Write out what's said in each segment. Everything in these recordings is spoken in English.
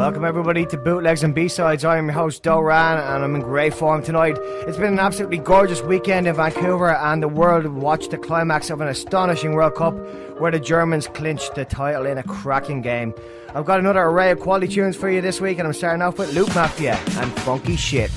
Welcome everybody to Bootlegs and B-Sides. I'm your host Doran and I'm in great form tonight. It's been an absolutely gorgeous weekend in Vancouver and the world watched the climax of an astonishing World Cup where the Germans clinched the title in a cracking game. I've got another array of quality tunes for you this week and I'm starting off with Loop Mafia and Funky Shit.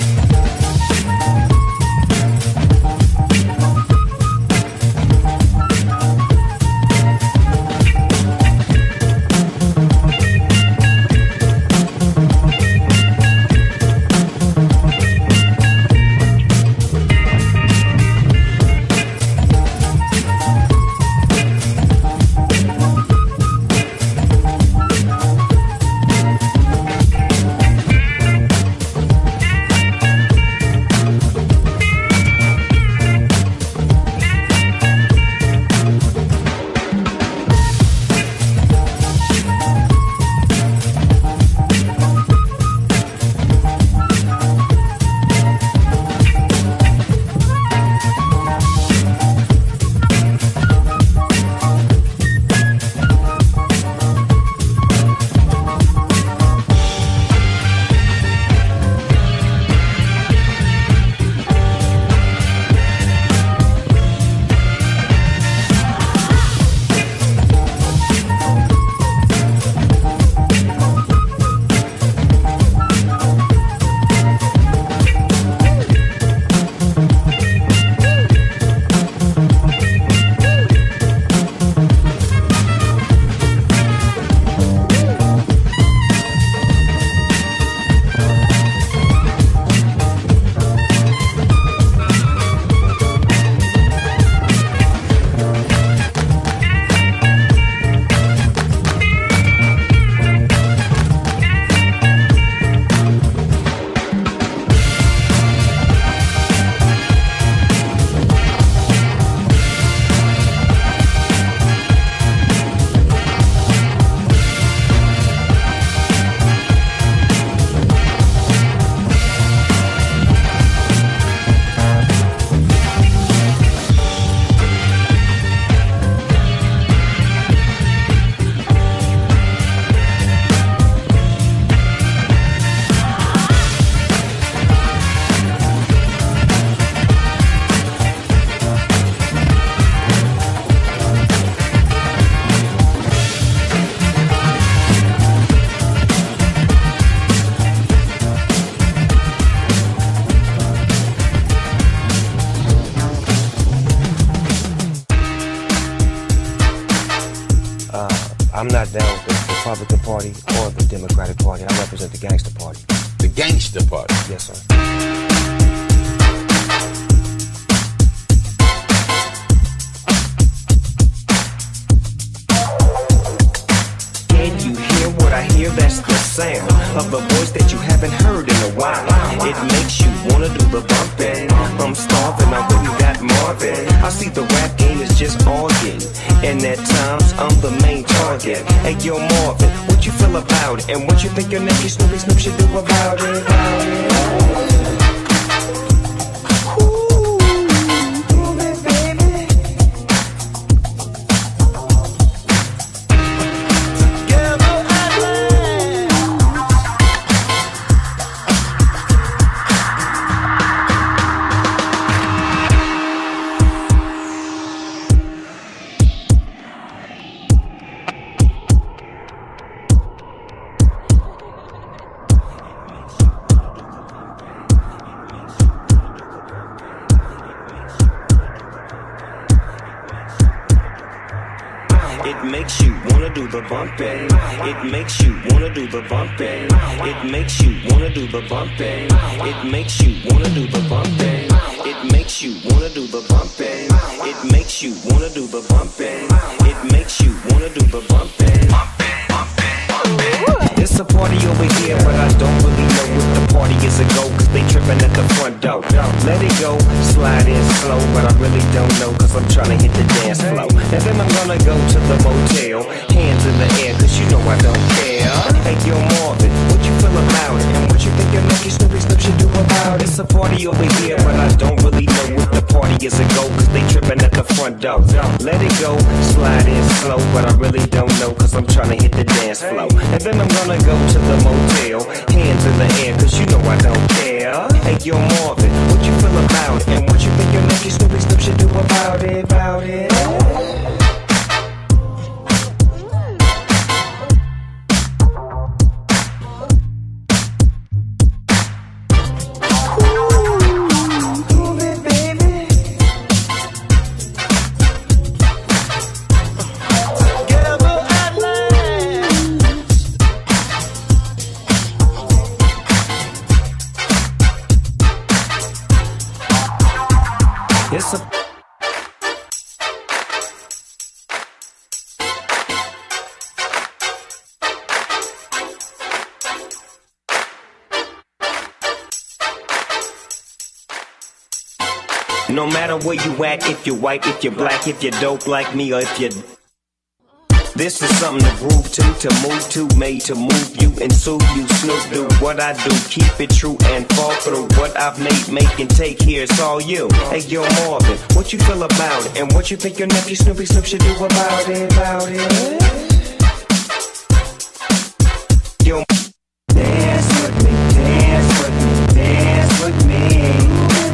I'm not down with the Republican Party or the Democratic Party. I represent the Gangster Party. The Gangster Party? Yes, sir. Can you hear what I hear? That's the sound of a voice that you haven't heard in a while. It makes you wanna do the bumping. I'm starving, I really got Marvin. I see the rap game is just arguing, and at times I'm the main target. Hey yo Marvin, what you feel about it? And what you think your nephew Snoopy Snoop should do about it? It makes you wanna do the bumping. It makes you wanna do the bumping. It makes you wanna do the bumping. It makes you wanna do the bumping. It makes you wanna do the bumping. It makes you wanna do the bumping. It makes you wanna do the bumping. It's a party over here, but I don't really know what the party is a go, cause they tripping at the front door. Let it go, slide in slow, but I really don't know, cause I'm trying to hit the dance floor. And then I'm gonna go to the motel, hands in the air, cause you know I don't care. Hey yo Marvin, what you feel about it? And what you think your lucky Snoopy Snoop should do about it? It's a party over here, but I don't really know what the party is a go, cause they tripping at the front door. front door. Let it go, slide in slow, but I really don't know, cause I'm trying to hit the dance floor. And then I'm gonna go to the motel, hands in the air, cause you know I don't care. Hey, yo, Marvin, what you feel about it? And what you think your nephew Snoopy Snoop should do about it, about it? No matter where you at, if you're white, if you're black, if you're dope like me, or if you're... This is something to groove to move to, made to move you and soothe you. Snoop, do what I do, keep it true and fall through. What I've made, make and take here, it's all you. Hey, yo, Marvin, what you feel about it? And what you think your nephew Snoopy Snoop should do about it, about it? Yo, dance with me, dance with me, dance with me.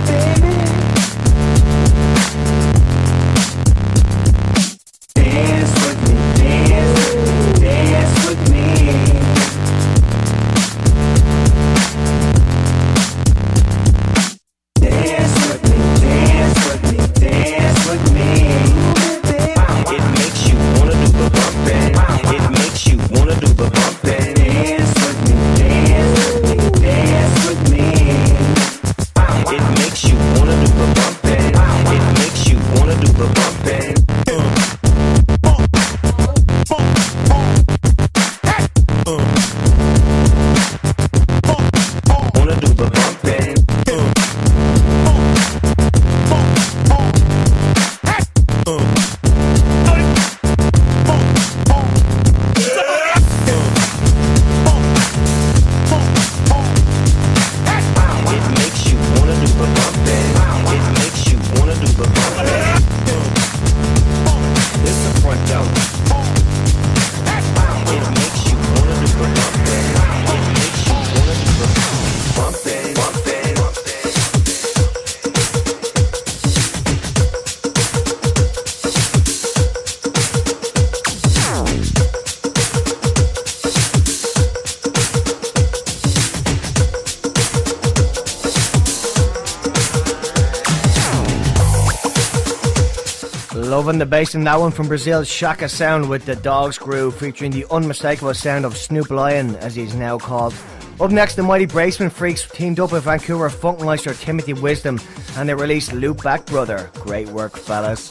Loving the bass in that one from Brazil's Shaka Sound with the Dogs Groove, featuring the unmistakable sound of Snoop Lion, as he's now called. Up next, the Mighty Braceman Freaks teamed up with Vancouver funkmeister Timothy Wisdom, and they released Loop Back Brother. Great work, fellas.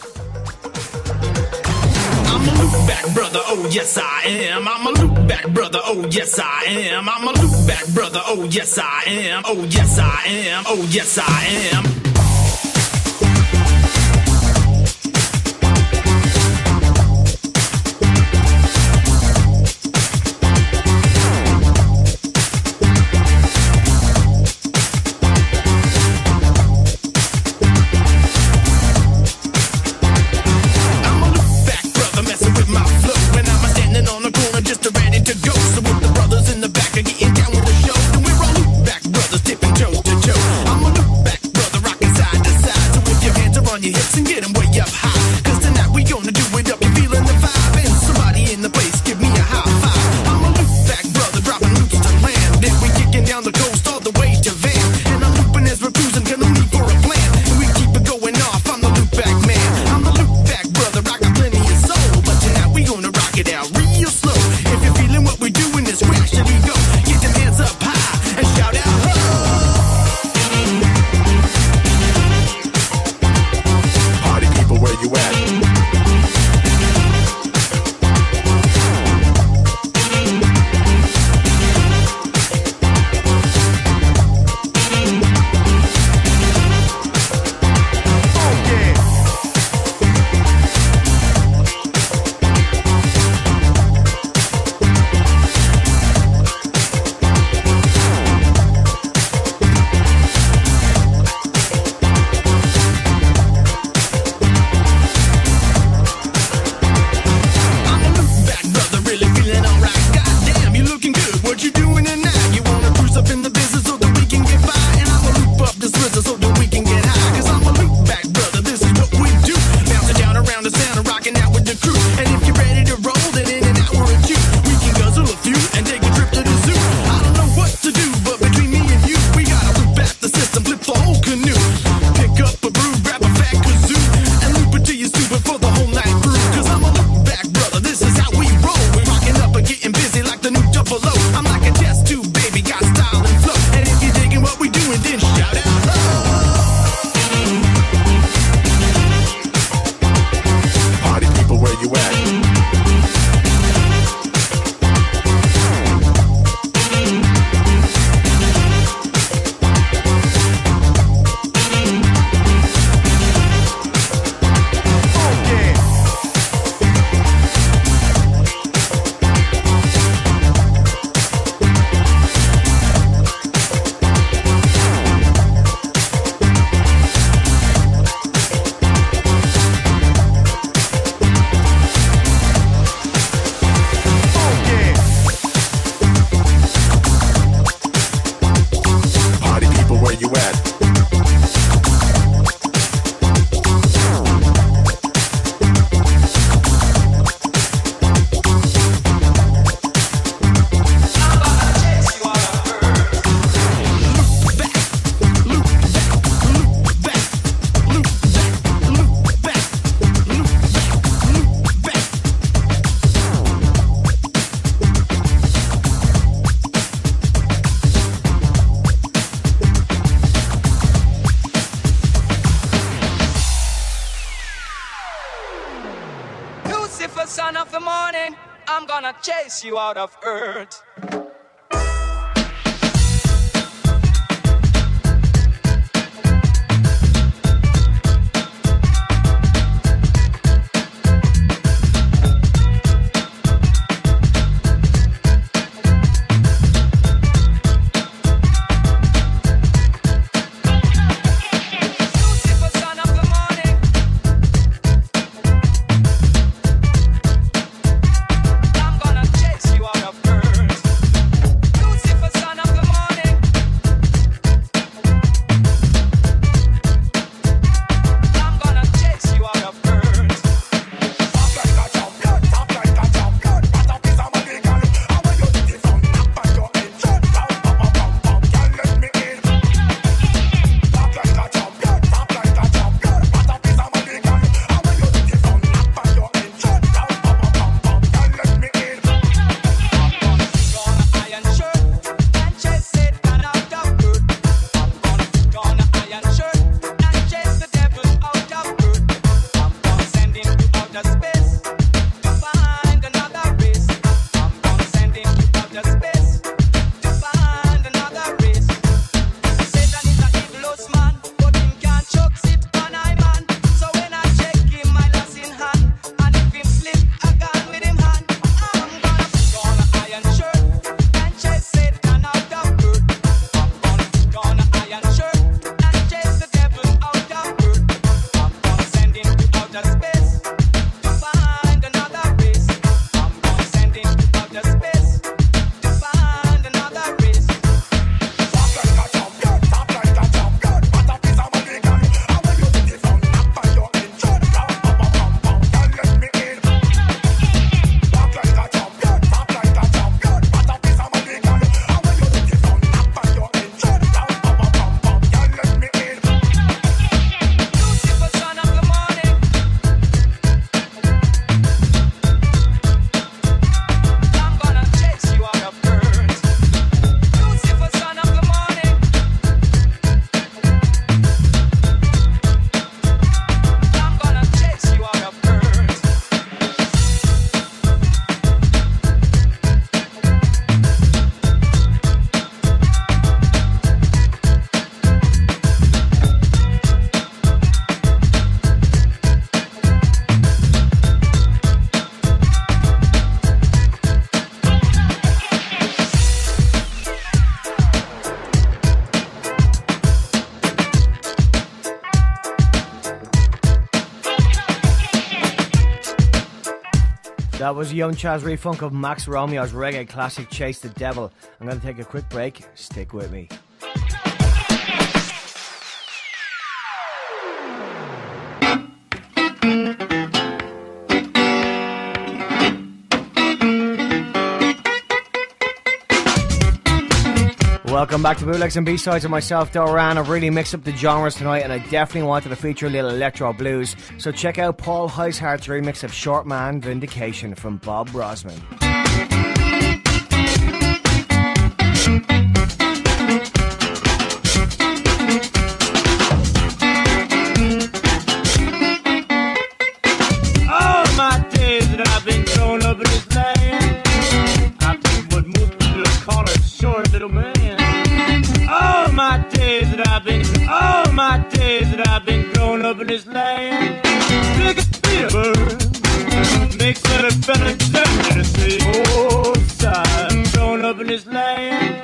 I'm a loop back brother, oh yes I am. I'm a loop back brother, oh yes I am. I'm a loop back brother, oh yes I am. Oh yes I am, oh yes I am. Getting down with the show, and we're all loop back brothers, dipping toe to toe. I'm a loop back brother, rock Lucifer, son of the morning, I'm gonna chase you out of earth. That was Young Chaz refunk of Max Romeo's reggae classic Chase the Devil. I'm going to take a quick break. Stick with me. Welcome back to Bootlegs and B-Sides of myself, Doran. I've really mixed up the genres tonight and I definitely wanted to feature a little electro blues. So check out Paul Heishart's remix of Short Man Vindication from Bob Brosman. All my days that I've been growing up in this land, I've been what most people call a short little man. All my days that I've been growing up in this land, big as Peterborough, makes it a better than to say, oh, side, growing up in this land.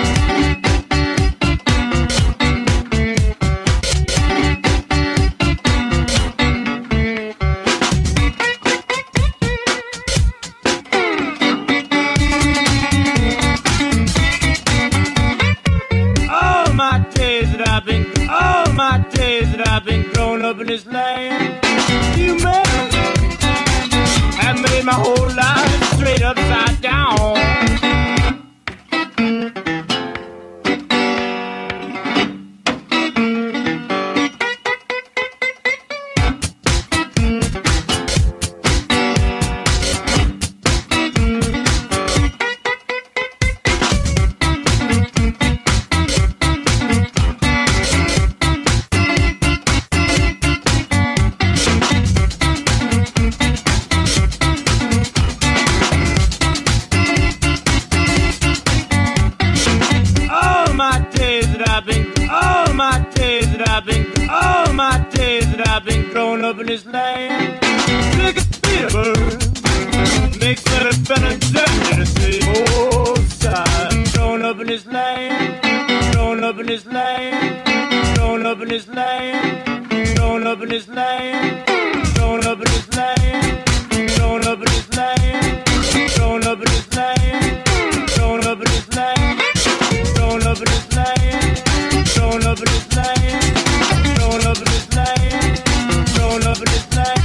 I've been growing up in this land. You man have made my whole life straight upside down. Take a beat, bird. Makes it better than the same old side. Growing up in this land, growing up in this land, growing up in this land, growing up in this land, growing up in this land, growing up in this land, growing up in this land, growing up in this land, growing up in this land, growing up in this land, growing up in this land, growing up in this land.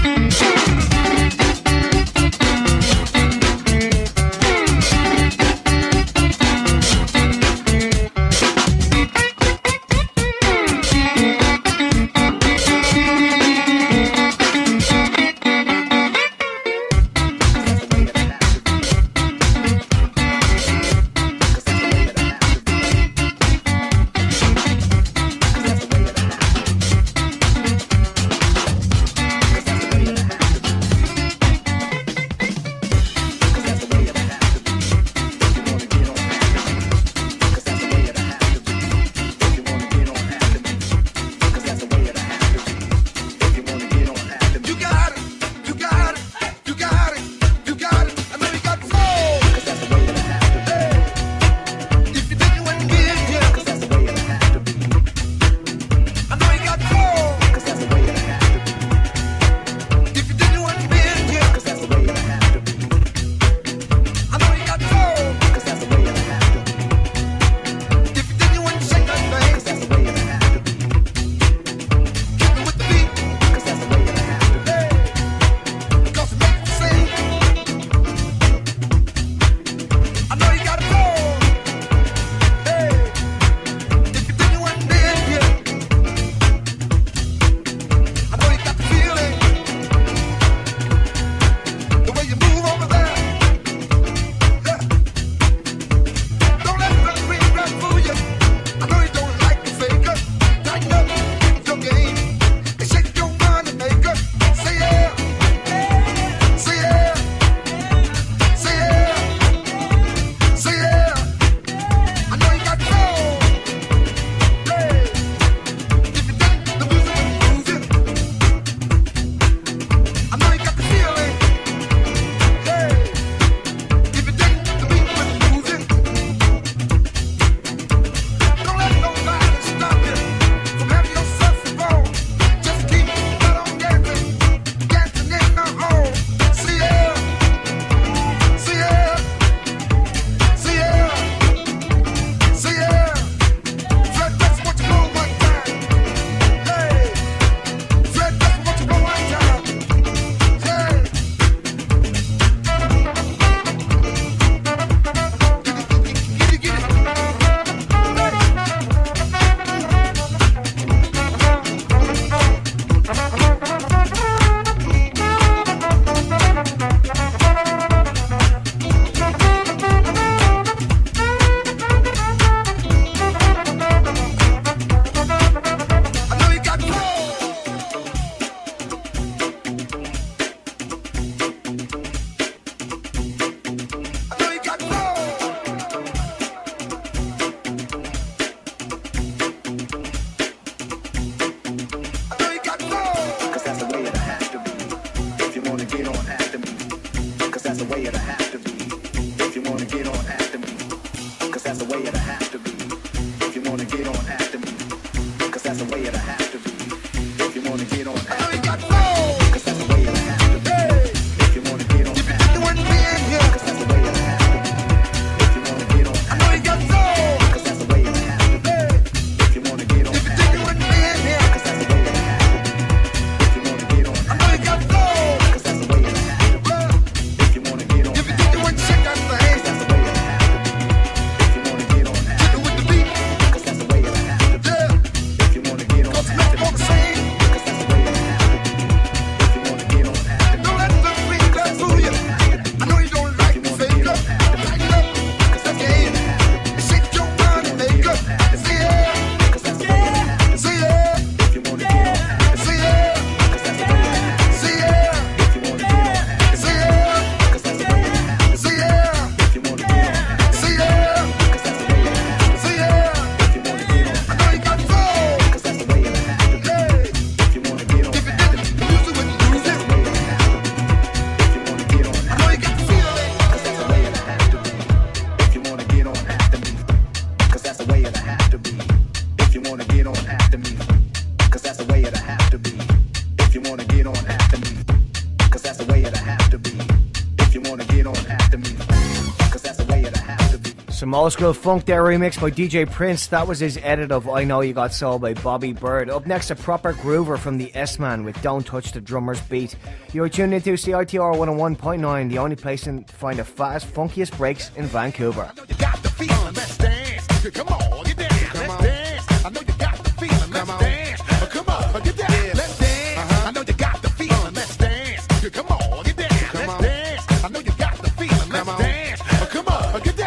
it'll have to be. If you wanna get on after me, cause that's the way it'll have to be. Some old school funk there, remixed by DJ Prince. That was his edit of I Know You Got Soul by Bobby Bird. Up next, a proper groover from the S-Man with Don't Touch the Drummer's Beat. You're tuned into CITR 101.9, the only place to find the fattest, funkiest breaks in Vancouver. You got the feeling, let's dance. Come on, get down, let's dance. I know you got the feeling, let's dance. Come on, get down, let's dance. I know you got the feeling, let's dance. Come on, get down, let's dance. I know you got the feeling, let's dance. Come on, get down.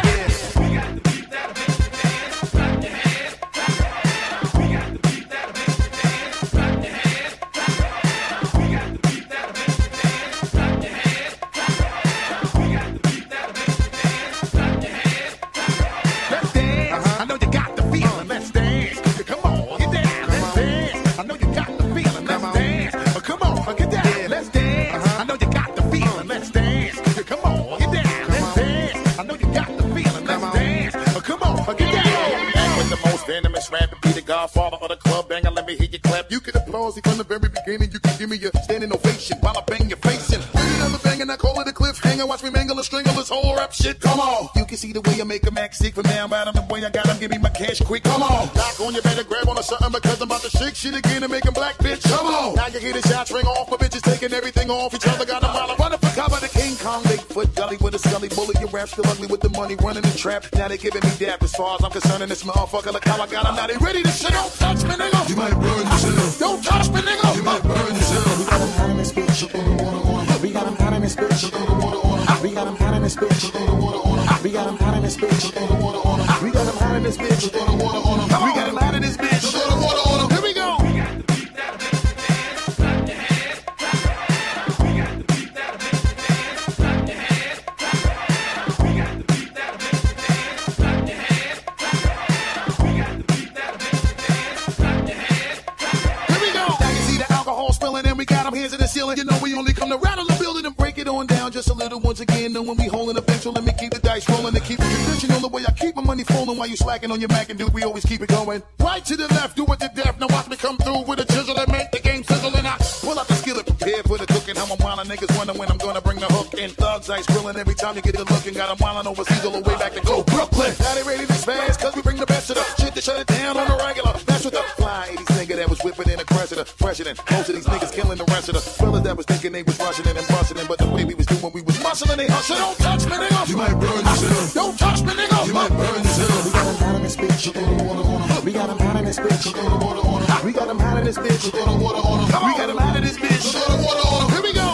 Venomous rap to be the godfather of the club banger. Let me hear you clap. You can applause from the very beginning. You can give me a standing ovation while I bang your face in. Another bang and I call it a cliffhanger. Watch me mangle and strangle this whole rap shit. Come on. You can see the way I make them act sick. From now on, the way I got them, give me my cash quick. Come on. Knock on, you better grab on to something because I'm about to shake shit again and make them black, bitch. Come on. Now you hear the shots ring off. My bitches taking everything off each other. Got them while I'm running for cover. The King Kong, Bigfoot, Gully with a scully bullet. Your rap still ugly with the money running the trap. Now they giving me dap as far as I'm concerned. In this motherfucker, look how I got them. Now they ready to shit. Don't touch me, nigga. You might burn yourself. Don't touch me, nigga. You might burn yourself. We got them hot in this bitch. You throw the water on them. We got them hot in this bitch. You throw the water on them. We got them hot in this bitch. You throw the water on them. We got them hot in this bitch. You throw the water on them. We got them hot in this bitch. You throw the water on them. We got them hot in this bitch. You throw the water on them. Here we go. Hands in the ceiling, you know we only come to rattle the building and break it on down just a little once again. Knowing we holding a bench, so let me keep the dice rolling and keep the tradition on the way I keep my money falling while you slacking on your Mac and dude, we always keep it going. Right to the left, do it to death. Now watch me come through with a chisel and make the game sizzle. And I pull out the skillet, prepared for the cooking. How I'm wildin', niggas wonder when I'm gonna bring the hook in. Thugs ice grilling every time you get the look and got them wildin' overseas all the way back to go Brooklyn. Now they ready to spaz, cause we bring the best of the shit to shut it down on the regular. That's what the fly 80s nigga that was whipping in the president. Most of these niggas killing the rest of the fellas that was thinking they was rushing it and busting it, but the way we was doing, we was muscling, they hustle. Don't touch me, nigga. You might burn yourself. Don't touch me, nigga. You might burn yourself. We got them hot in this bitch. You throw the water on them. We got them hot in this bitch. You throw the water on them. We got them hot in this bitch. You throw the water on them. We got them hot in this bitch. You throw the water on them. Here we go.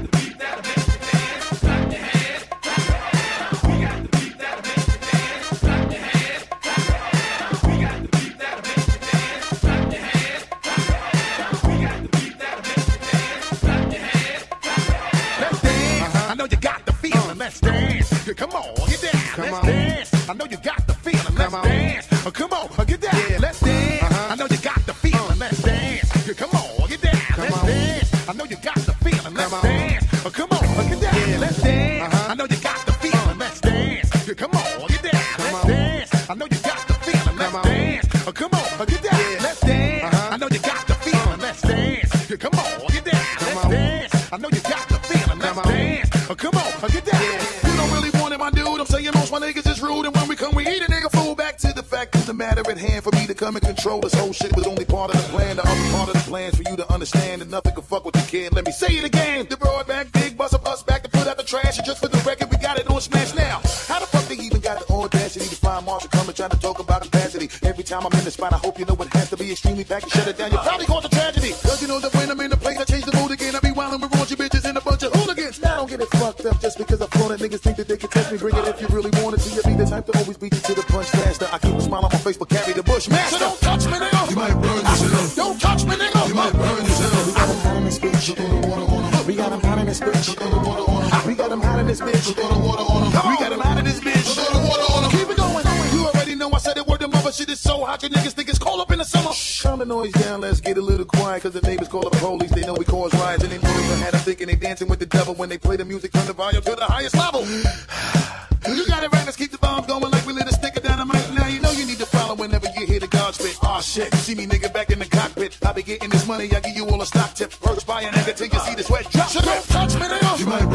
Let's dance. Come on, get down. Let's dance. I know you got the feeling. Let's dance. Come on, get down. Let's dance. I know you got the feeling. Let's dance. Come on, get down. Let's dance. I know you got the feeling. Let's dance. Come on, get down. Let's dance. I know you got the feeling. Let's dance. Come on, get down. Let's dance. I know you got the feeling. Let's dance. Come on, get down. Let's dance. I know you got the feeling. Let's dance. Come on, get down. Let's dance. I know you got the feeling. Let's dance. Come on, get down. You don't really want it, my dude. I'm saying most my niggas is rude, and when we come, we eat a nigga fool. Back to the fact of the matter at hand. For me to come and control this whole shit was only part of the plan. The other part of the plan's for you to understand that nothing can fuck with the kid. Let me say it again. The broadback, big bus of us back to put out the trash. And just for the record, we got it on smash now. How the fuck they even got the audacity to find Marshall coming trying to talk about capacity? Every time I'm in the spot, I hope you know it has to be extremely packed and shut it down. You probably caught the tragedy. Cause you know that when I'm in the place, I change the mood again. I be wildin' with raunchy bitches and a bunch of hooligans. Now don't get it fucked up just because I flown it. Niggas think that they can test me. Bring it if you really want it. So you be the type to always beat you to the punch faster. I keep a smile on my face, but carry the bush master. So don't touch me, nigga. You might burn yourself. Don't touch me, nigga. You might burn yourself. We got them hot in this bitch. You throw the water on them. We got them hot in this bitch. You throw the water on them. We got them hot in this bitch. You throw the water on them. We got them hot in this bitch. You throw the water on them. Keep it going. You already know I said it. Word to mother. Shit is so hot. You niggas think it's cold up in the summer. Calm the noise down. Let's get a little quiet. Cause the neighbors call the police. They know we cause riots. And they know they had them thinking they dancing with the devil. When they play the music, turn the volume to the highest level. You got it right, let's keep the bombs going like we lit a stick of dynamite. Now you know you need to follow whenever you hear the God spit. Aw shit, see me nigga back in the cockpit. I be getting this money, I give you all a stock tip. First buy a nigga till you see the sweat drop. So don't touch me, nigga. You might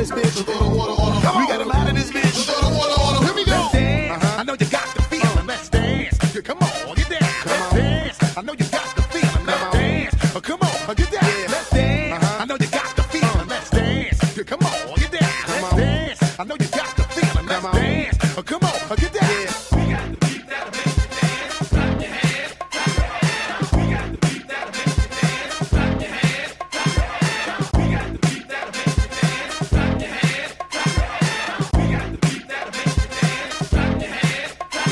this bitch. We got a lot of this bitch. Here we go. Let's dance. I know you got the feeling. Let's dance. Come on, get down. Let's dance. I know you got the feeling. Let's dance. Come on, get down. Let's dance. I know you got the feeling. Let's dance. Come on, get down. Let's dance. I know you got the feeling. Let's dance. Come on, get down. We got the beat that'll make you dance. Clap your hands. We got the beat that'll make you dance. Clap your hands. We got the beat that'll make you dance. Clap your hands. We got the beat that'll make you dance. Clap your hands.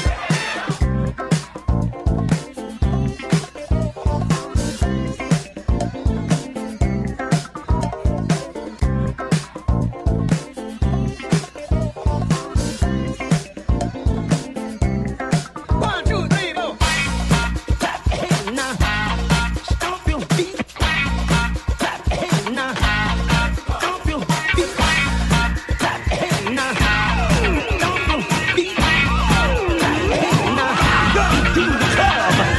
One, two, three, four. Clap your hands now. Stomp your feet. Clap your hands now. Stomp your feet. Clap your hands now. Stomp your feet. Clap your hands now. Go to the club.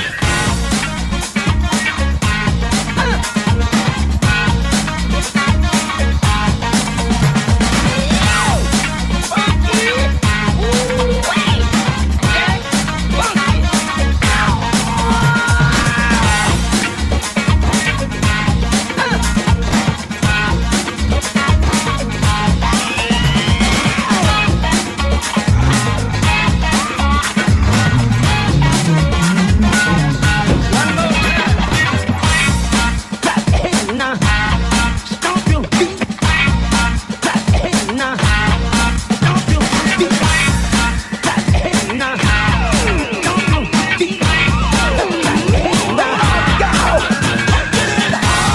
Clap your hands now. Stomp your feet. Clap your hands now. Stomp your feet. Clap your hands now. Stomp your feet. Clap your hands now. Go.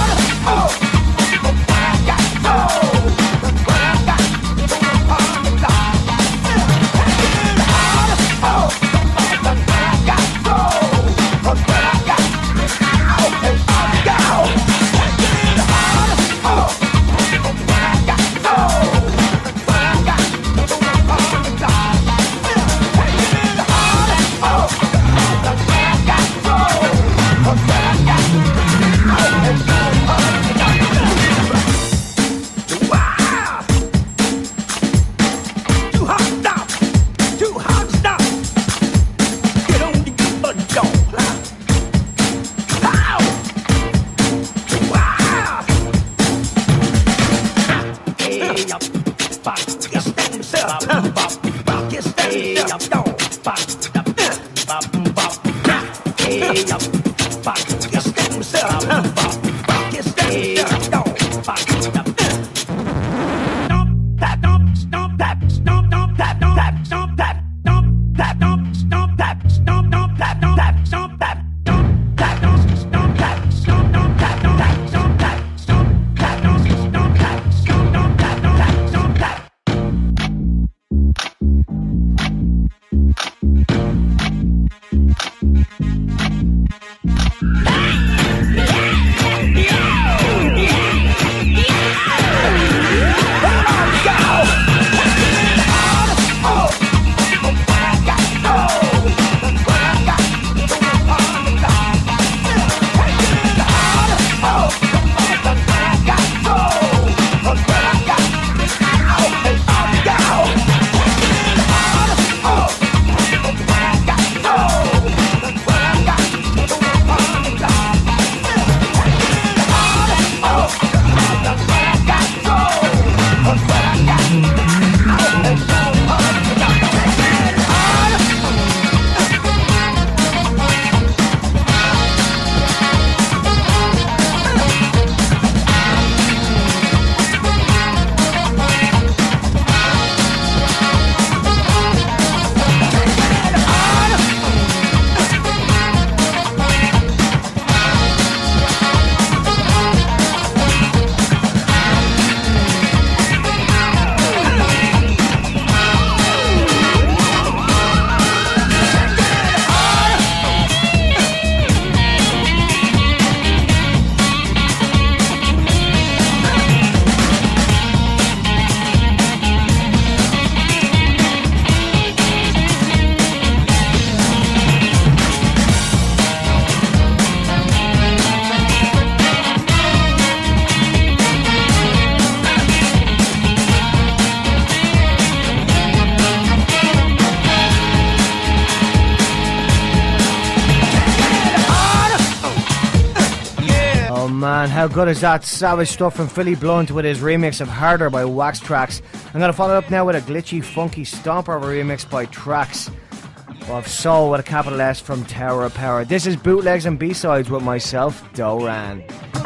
Too hot, stop. Too hot, stop. Get on the beat, but don't. How? Wow. Hey, up. Bop. You stand still. Bop. Bop. You stand still. Don't. Bop. Bop. Bop. Hey, up. Bop. You stand still. Bop. Bop. You stand still. Don't. Bop. Stomp that, stomp that, stomp that, stomp that, stomp that, stomp that, stomp that, stomp that, stomp that, stomp that, stomp that, stomp that, stomp that, stomp that, stomp that, stomp that, stomp that, stomp that, stomp that. Yeah. man, how good is that? Savage stuff from Philly Blunt with his remix of Harder by Wax Trax. I'm going to follow it up now with a glitchy, funky stomper remix by Trax of Soul with a capital S from Tower of Power. This is Bootlegs and B-Sides with myself, Doran.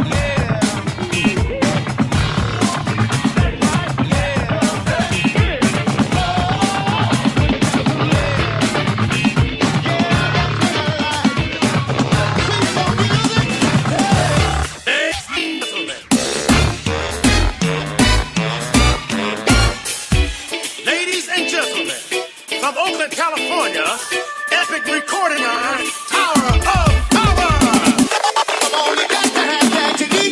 California, epic recording on Tower of Power. Come on, you got to have that to eat.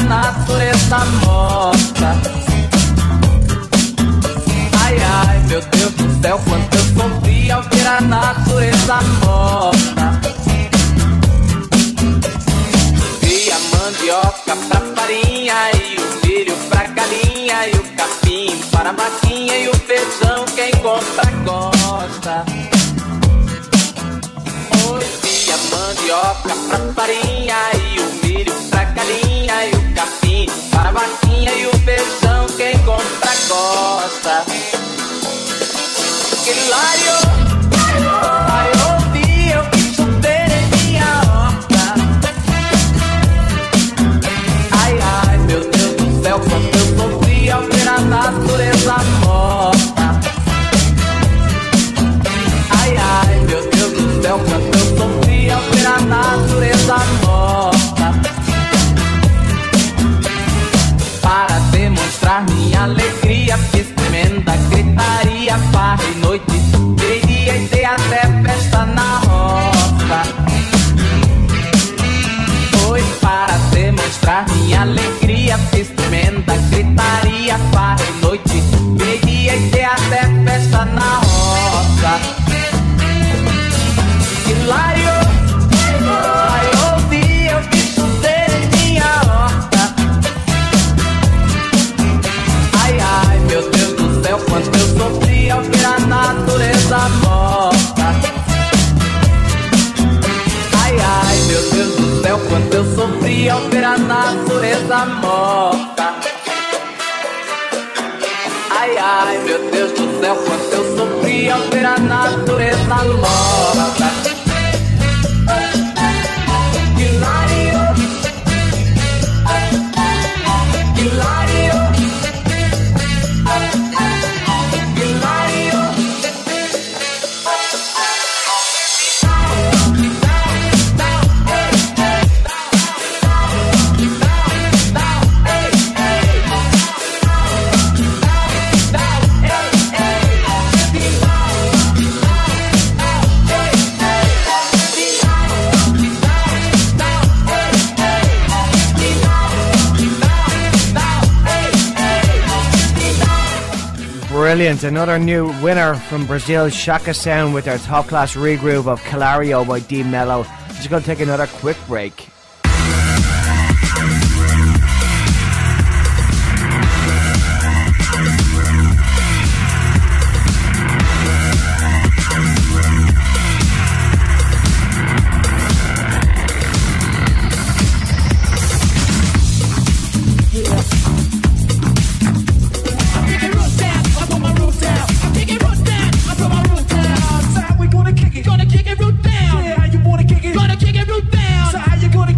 natureza morta. Ai, ai, meu Deus do céu, quanto eu sofri ao ver a natureza morta. Vi a mandioca pra farinha e o milho pra galinha e o capim para a vaquinha e o feijão quem compra gosta. Oi, vi a mandioca pra farinha e o milho pra galinha e o capim para a vaquinha e o feijão quem compra gosta. Hilário, ai, ouvi, eu quis chover em minha horta. Ai, ai, meu Deus do céu, quanto eu sofri ao ver a natureza morta. Ai, ai, meu Deus do céu, quanto eu sofri ao ver a natureza morta. Para demonstrar minha alegria, fiz tremenda gritaria, farra e noite, dia e dei até festa na roça. Foi para demonstrar minha alegria, fiz tremenda gritaria, farra e noite, dia e dei até festa na roça. Hilário, ai, ouvi, eu vi chover em minha horta. Ai, ai, meu Deus do céu, quanto eu sofri ao ver a natureza morta. Ai, ai, meu Deus do céu, quanto eu sofri ao ver a natureza morta. Ai, ai, meu Deus do céu, quanto eu sofri ao ver a natureza morta. Hilário, hilário, hilário. Brilliant. Another new winner from Brazil, Shaka Sound, with their top-class regroove of Calario by D Mello. Just going to take another quick break. Gonna kick it root down. So how you gonna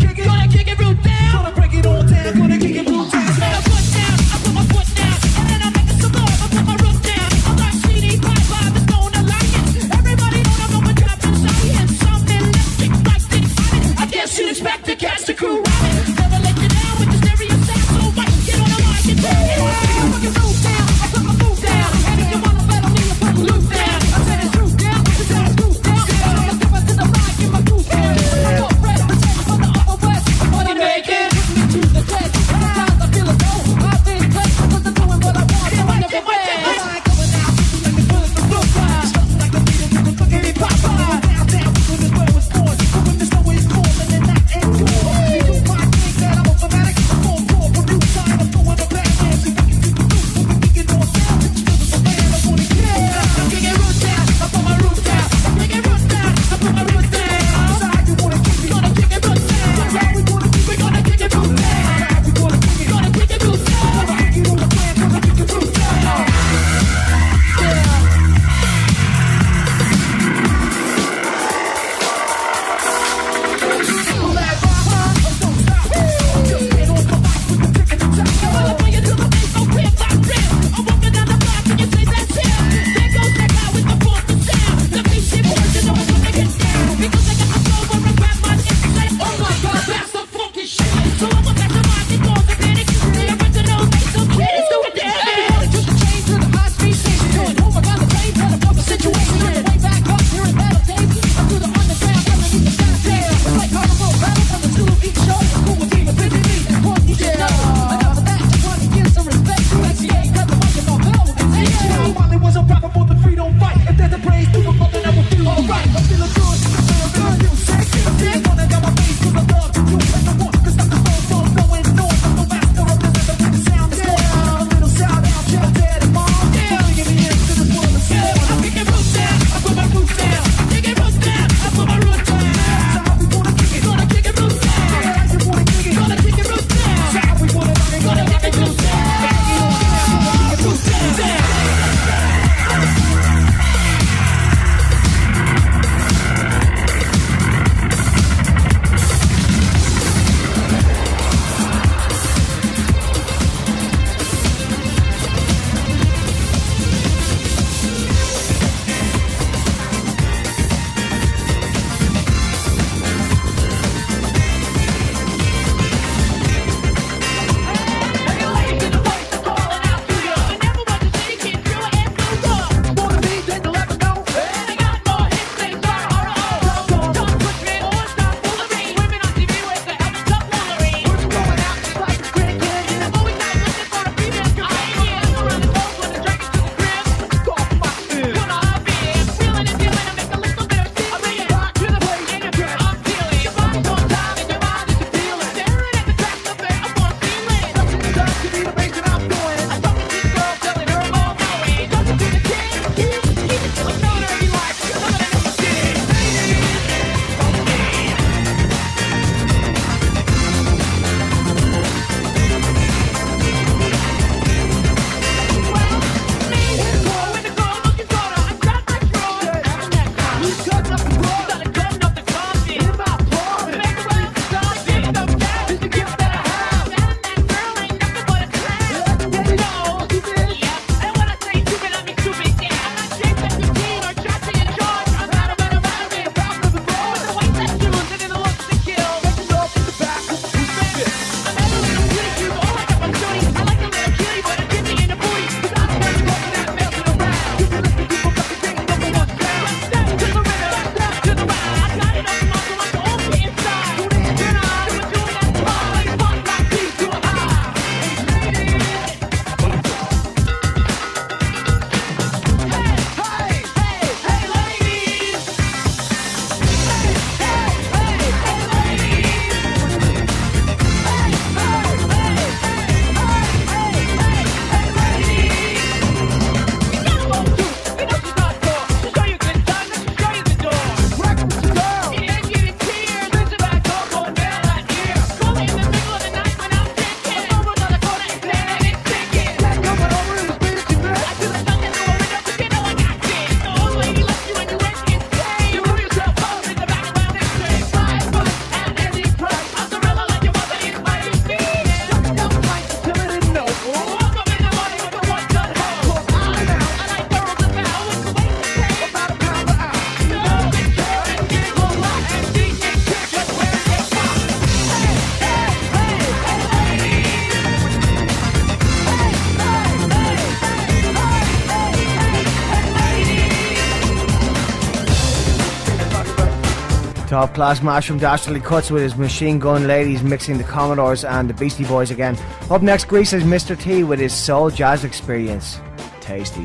Top class mash from Dastardly Cuts with his Machine Gun Ladies mixing the Commodores and the Beastie Boys again. Up next, Grease's Mr. T with his Soul Jazz Experience. Tasty.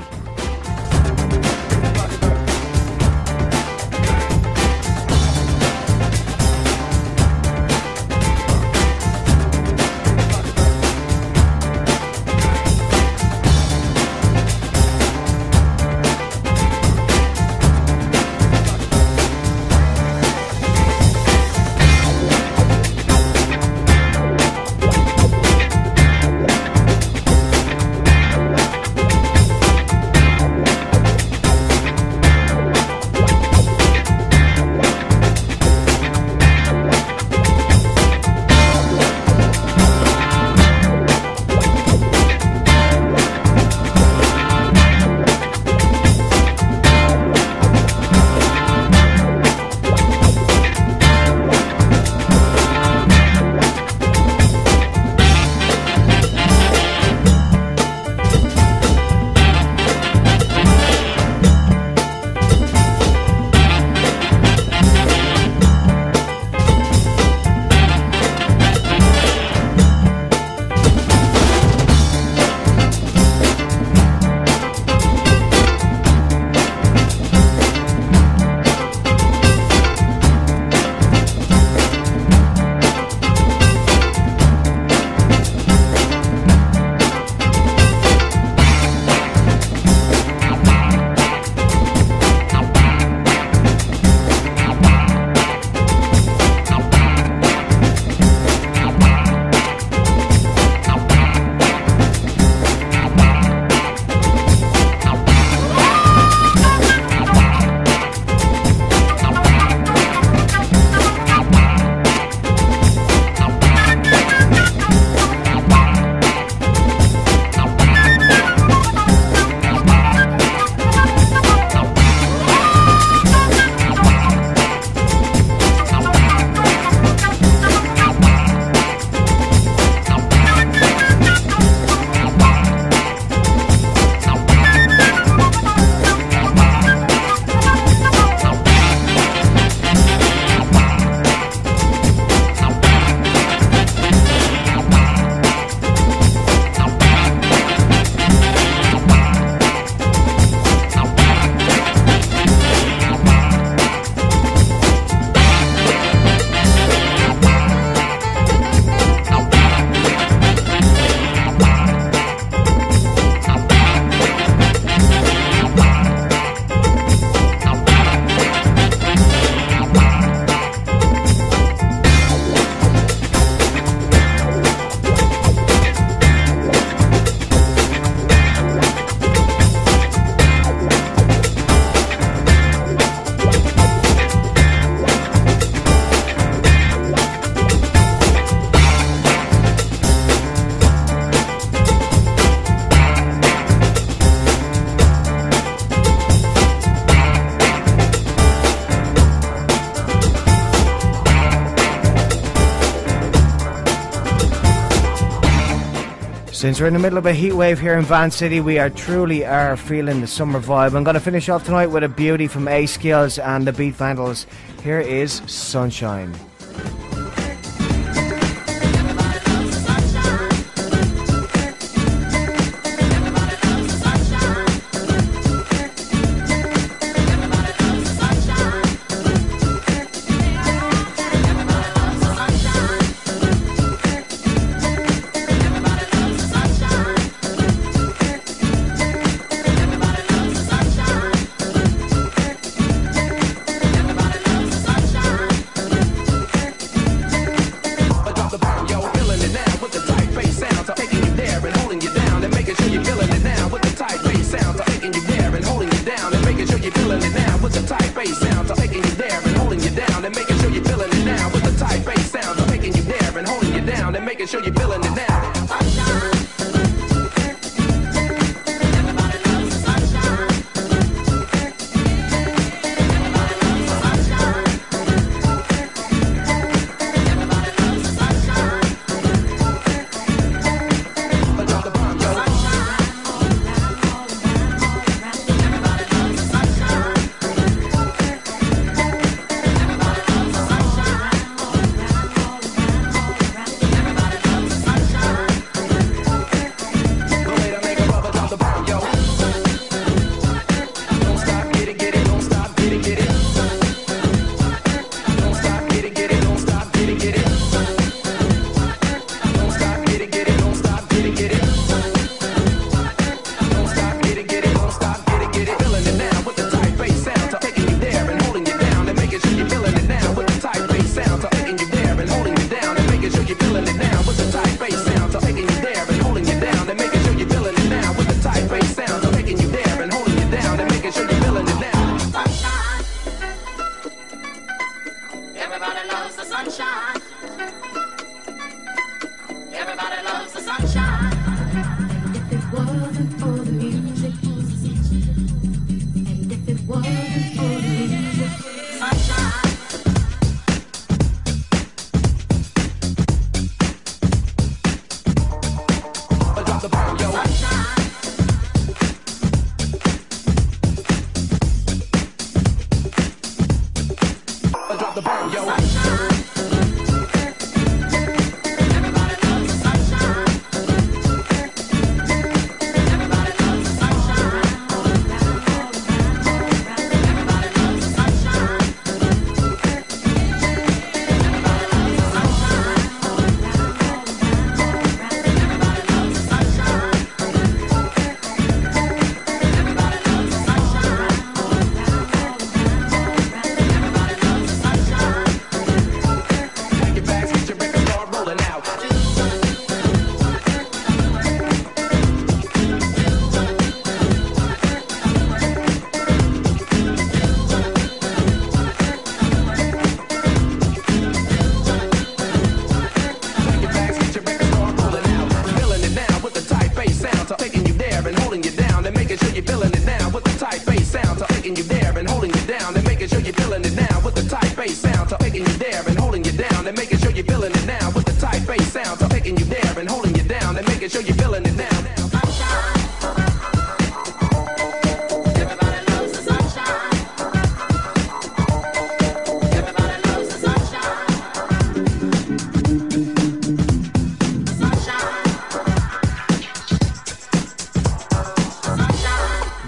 Since we're in the middle of a heat wave here in Van City, we truly are feeling the summer vibe. I'm going to finish off tonight with a beauty from A Skills and the Beat Vandals. Here is Sunshine.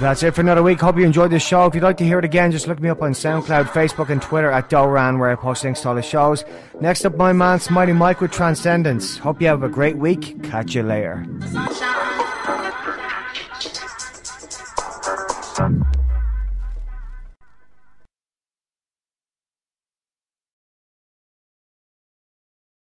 That's it for another week. Hope you enjoyed this show. If you'd like to hear it again, just look me up on SoundCloud, Facebook and Twitter at Doran, where I post links to all the shows. Next up, my man Smitey Mike with Transcendence. Hope you have a great week. Catch you later. Sunshine.